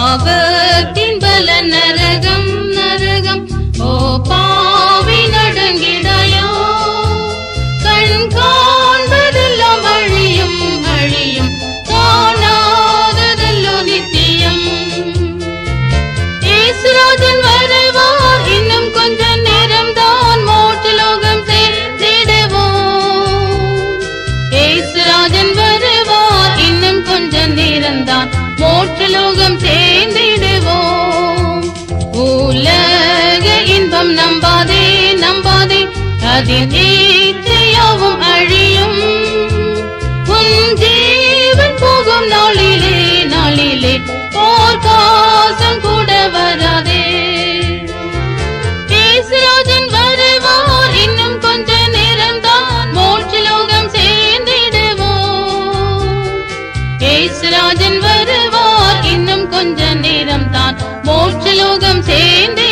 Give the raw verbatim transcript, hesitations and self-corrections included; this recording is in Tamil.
பாவத்தின் பல நரகம் நரகம் ஓ பாவி நடுங்கிடாயோ கண் காண்பதெல்லாம் அழியும் அழியும் காணாததெல்லோ நித்தியம் இயேசுராஜன் வருவார் இன்னும் கொஞ்ச நேரம் தான் மோட்சலோகம் சேர்ந்திடுவோம் இயேசுராஜன் வருவார் இன்னும் கொஞ்ச நேரம் தான் மோட்சலோகம் சேர்ந்திடுவோம் உலக இன்பம் நம்பாதே நம்பாதே அதின் இச்சையாவும் அழியும் உன் ஜீவன் போகும் நாளிலே நாளிலே போர் காசம் கூட வராதே இயேசுராஜன் வருவார் இன்னும் கொஞ்ச நேரம் தான் மோட்சலோகம் சேர்ந்திடுவோம் இயேசுராஜன் வருவார் இன்னும் கொஞ்ச நேரம் தான் மோட்சலோகம் சேர்ந்து